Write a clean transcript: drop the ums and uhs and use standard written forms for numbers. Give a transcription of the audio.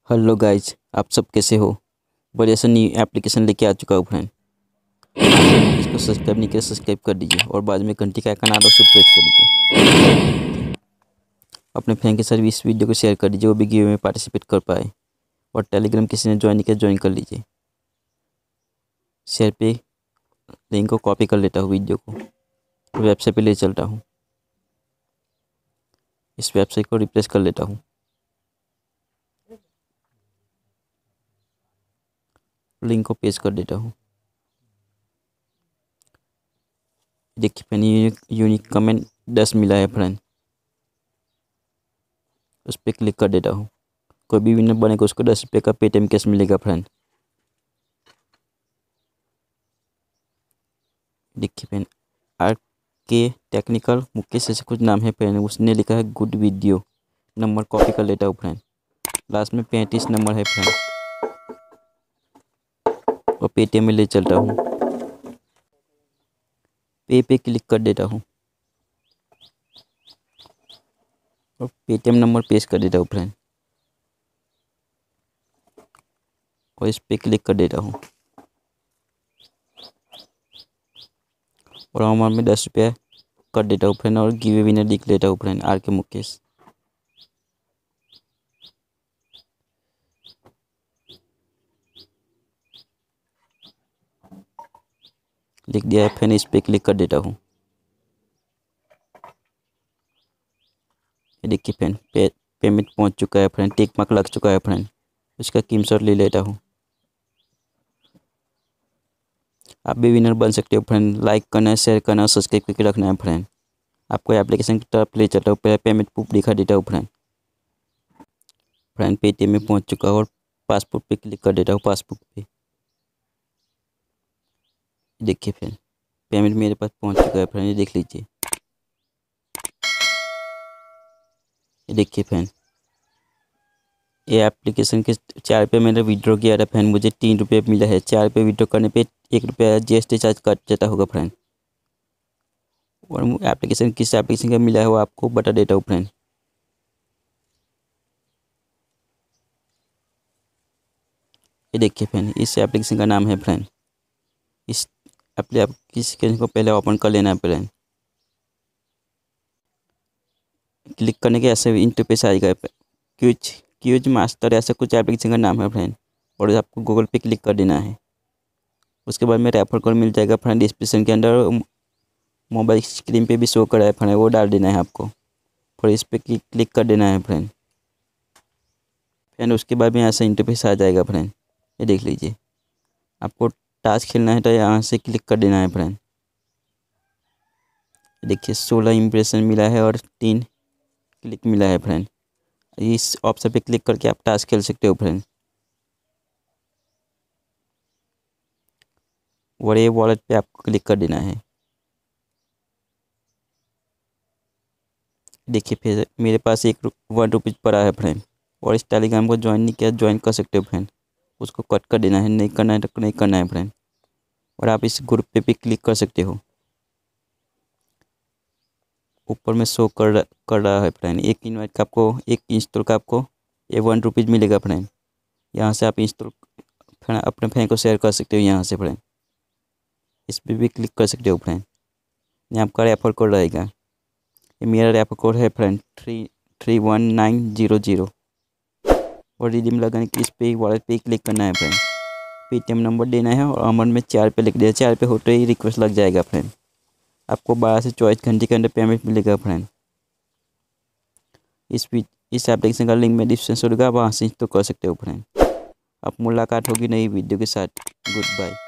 Hello guys, आप सब कैसे हो। बढ़िया सा न्यू एप्लीकेशन लेके आ चुका हूँ फ्रेंड। इसको सब्सक्राइब नहीं किया, सब्सक्राइब कर दीजिए और बाद में घंटी का आइकन आ रहा है उसे प्रेस कर दीजिए। अपने फ्रेंड के साथ भी इस वीडियो को शेयर कर दीजिए, वो भी गिव में पार्टिसिपेट कर पाए। और टेलीग्राम किसी ने ज्वाइन नहीं किया, ज्वाइन कर लीजिए। शेयर पे लिंक को कॉपी कर लेता हूँ, वीडियो को वेबसाइट पे ले चलता हूँ। इस वेबसाइट को रिप्लेस कर लेता हूँ। लिंक को पेस्ट कर देता हूँ। देखिए फ्रेंड, यूनिक कमेंट 10 मिला है फ्रेंड। उस पर क्लिक कर देता हूँ। कोई भी विनर बनेगा उसको 10 रुपये का पेटीएम कैश मिलेगा फ्रेंड। देखिए friend, R K technical Mukesh ऐसे कुछ नाम है फ्रेंड। उसने लिखा है गुड वीडियो। नंबर कॉपी कर लेता हूँ फ्रेंड। लास्ट में 35 नंबर है फ्रेंड। और पेटीएम में ले चलता हूँ। पे क्लिक कर देता हूँ और पेटीएम नंबर पेस्ट कर देता हूँ फ्रेंड। और इस पे क्लिक कर देता हूँ और अमाउंट में 10 रुपया कर देता हूँ फ्रेंड। और गिव विनर लिख लेता हूँ फ्रेंड, आर के मुकेश। लिख दिया है फ्रेंड, इस पे क्लिक कर देता हूँ। ये देखिए फ्रेंड, पेमेंट पहुँच चुका है फ्रेंड। टिक मार्क लग चुका है फ्रेंड। उसका स्क्रीनशॉट ले लेता हूँ। आप भी विनर बन सकते हो फ्रेंड। लाइक करना है, शेयर करना है, सब्सक्राइब करके रखना है फ्रेंड। आपको एप्लीकेशन की तरफ ले चलता हूँ। पहले पेमेंट प्रूफ दिखा देता हूँ फ्रेंड। पेटीएम में पहुँच चुका है और पासपोर्ट पे क्लिक कर देता हूँ। पासबुक पे देखिए फ्रेंड, पेमेंट मेरे पास पहुँच चुका है फ्रेंड। ये देख लीजिए। ये देखिए फ्रेंड, ये एप्लीकेशन के 4 रुपये मैंने विड्रॉ किया था फ्रेंड। मुझे 3 रुपये मिला है। 4 रुपये विड्रॉ करने पे 1 रुपया GST चार्ज कट जाता होगा फ्रेंड। और एप्लीकेशन किस एप्लीकेशन का मिला है वो आपको बता देता हूँ फ्रेंड। ये देखिए फ्रेंड, इस एप्लीकेशन का नाम है फ्रेंड। इस एप्लीकेशन को पहले ओपन कर लेना है फ्रेंड। क्लिक करने के ऐसे इंटरफेस आएगा। क्यूज क्यूज मास्टर ऐसा कुछ एप्लीकेशन का नाम है फ्रेंड। और आपको गूगल पे क्लिक कर देना है। उसके बाद में रेफर कोड मिल जाएगा फ्रेंड। डिस्क्रिप्शन के अंदर मोबाइल स्क्रीन पे भी शो कर रहा है फ्रेंड, वो डाल देना है आपको। फिर इस पर क्लिक कर देना है फ्रेंड। उसके बाद में ऐसा इंटरफेस आ जाएगा फ्रेंड। ये देख लीजिए। आपको टास्क खेलना है तो यहाँ से क्लिक कर देना है फ्रेंड। देखिए 16 इम्प्रेशन मिला है और 3 क्लिक मिला है फ्रेंड। इस ऑप्शन पे क्लिक करके आप टास्क खेल सकते हो फ्रेंड। और ये वॉलेट पे आपको क्लिक कर देना है। देखिए फिर मेरे पास 1 रुपीज़ पड़ा है फ्रेंड। और इस टेलीग्राम को ज्वाइन नहीं किया, ज्वाइन कर सकते हो फ्रेंड। उसको कट कर देना है, नहीं करना है तो नहीं करना है फ्रेंड। और आप इस ग्रुप पे भी क्लिक कर सकते हो। ऊपर में शो कर रहा है फ्रेंड। एक इनवाइट का आपको, एक इंस्टॉल का आपको ये 1 रुपीज़ मिलेगा फ्रेंड। यहाँ से आप इंस्टॉल फ्रेंड अपने फ्रेंड को शेयर कर सकते हो यहाँ से फ्रेंड। इस पर भी क्लिक कर सकते हो फ्रेंड। ये आपका रेफर कोड रहेगा। ये मेरा रेफर कोड है फ्रेंड 31900। और रिडीम लगाने के इस पे वॉलेट पे क्लिक करना है फ्रेंड। पेटीएम नंबर देना है और अमाउंट में 4 रुपये लिख दिया। 4 रुपये होते ही रिक्वेस्ट लग जाएगा फ्रेंड। आपको 12 से 24 घंटे के अंदर पेमेंट मिलेगा फ्रेंड। इस एप्लीकेशन का लिंक मैं डिस्क्रिप्शन में होगा, वहाँ से इंस्टॉल कर सकते हो फ्रेंड। अब मुलाकात होगी नई वीडियो के साथ। Good bye.